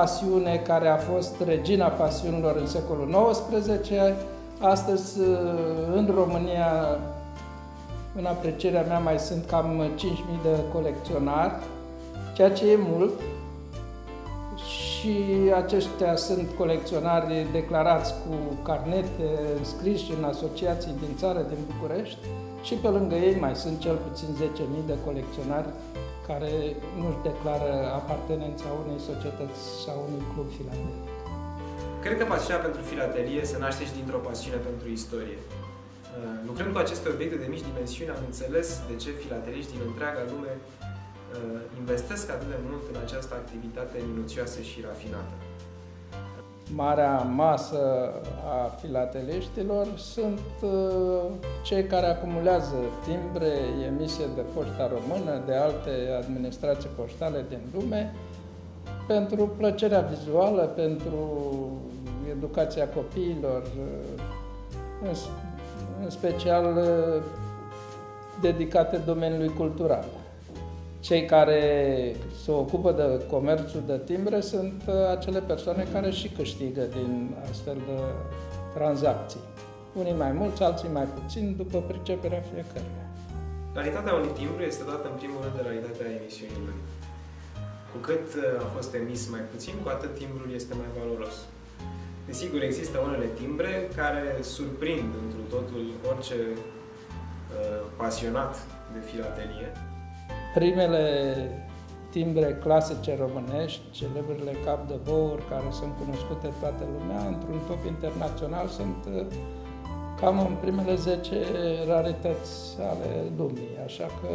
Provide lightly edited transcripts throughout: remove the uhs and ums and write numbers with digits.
pasiune care a fost regina pasiunilor în secolul XIX. Astăzi, în România, în aprecierea mea, mai sunt cam 5.000 de colecționari, ceea ce e mult. Și aceștia sunt colecționari declarați cu carnete înscriși în asociații din țară, din București, și pe lângă ei mai sunt cel puțin 10.000 de colecționari care nu-și declară apartenența unei societăți sau unui club filatelic. Cred că pasiunea pentru filatelie se naște și dintr-o pasiune pentru istorie. Lucrând cu aceste obiecte de mici dimensiuni, am înțeles de ce filateliști din întreaga lume investesc atât de mult în această activitate minuțioasă și rafinată. Marea masă a filateliștilor sunt cei care acumulează timbre emise de Poșta Română, de alte administrații poștale din lume, pentru plăcerea vizuală, pentru educația copiilor, în special dedicate domeniului cultural. Cei care se ocupă de comerțul de timbre sunt acele persoane care și câștigă din astfel de tranzacții. Unii mai mulți, alții mai puțin, după priceperea fiecăruia. Raritatea unui timbru este dată în primul rând de raritatea emisiunii lui. Cu cât a fost emis mai puțin, cu atât timbrul este mai valoros. Desigur, există unele timbre care surprind întru totul orice pasionat de filatelie. Primele timbre clasice românești, celebrele cap de băur, care sunt cunoscute în toată lumea, într-un top internațional, sunt cam în primele 10 rarități ale lumii. Așa că,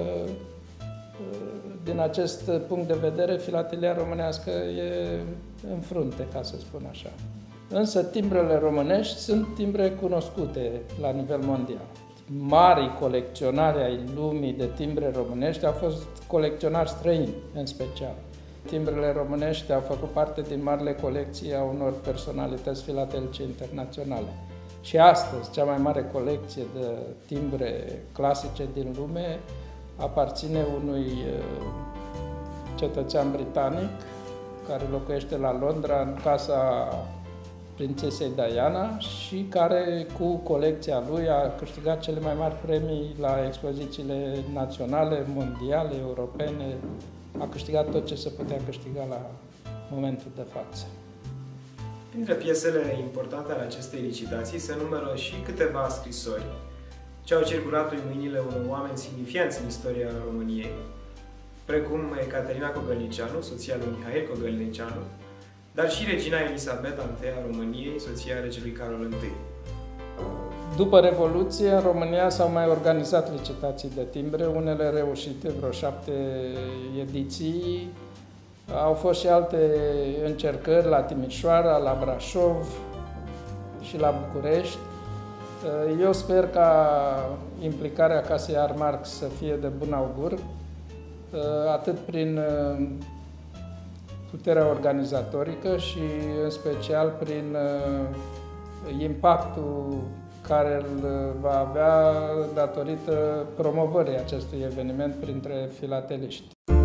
din acest punct de vedere, filatelia românească e în frunte, ca să spun așa. Însă timbrele românești sunt timbre cunoscute la nivel mondial. Marii colecționari ai lumii de timbre românești au fost colecționari străini, în special. Timbrele românești au făcut parte din marile colecții a unor personalități filatelice internaționale. Și astăzi, cea mai mare colecție de timbre clasice din lume aparține unui cetățean britanic care locuiește la Londra, în casa prințesei Diana, și care, cu colecția lui, a câștigat cele mai mari premii la expozițiile naționale, mondiale, europene. A câștigat tot ce se putea câștiga la momentul de față. Printre piesele importante ale acestei licitații se numără și câteva scrisori ce au circulat prin mâinile unor oameni semnifianți în istoria României, precum Ecaterina Cogălnicianu, soția lui Mihail Cogălnicianu, dar și regina Elisabeta I a României, soția regelui Carol I. După Revoluție, în România s-au mai organizat licitații de timbre, unele reușite, vreo 7 ediții. Au fost și alte încercări la Timișoara, la Brașov și la București. Eu sper ca implicarea Casei Armarx să fie de bun augur, atât prin puterea organizatorică și în special prin impactul care îl va avea datorită promovării acestui eveniment printre filateliști.